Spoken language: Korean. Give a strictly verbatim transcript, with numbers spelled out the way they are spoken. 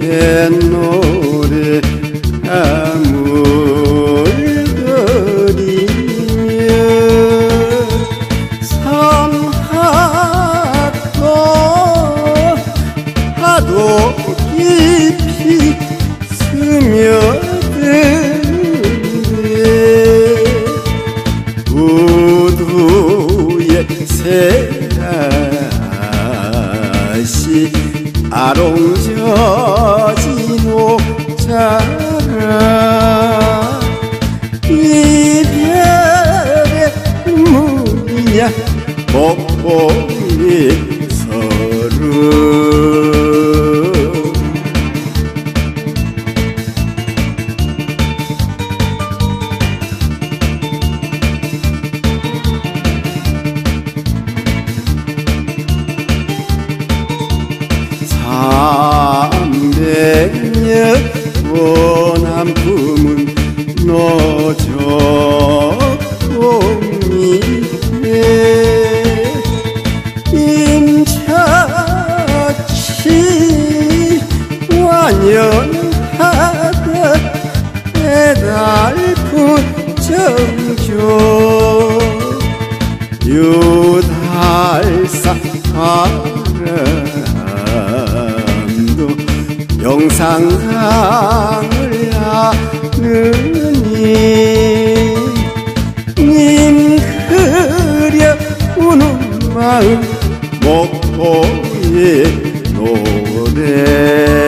뱃노래 아물거리며 삼합도 파도 깊이 스며드는데 우두의 새라시 아롱져진 옥자라 이별의 눈물이냐 목보의 서름 삼백년 원한 품은 노적공이네 임차치 완연하다 애달픈 정조 유달사 바람도 영상상을 하느니 님 그려 우는 마음 목포의 노래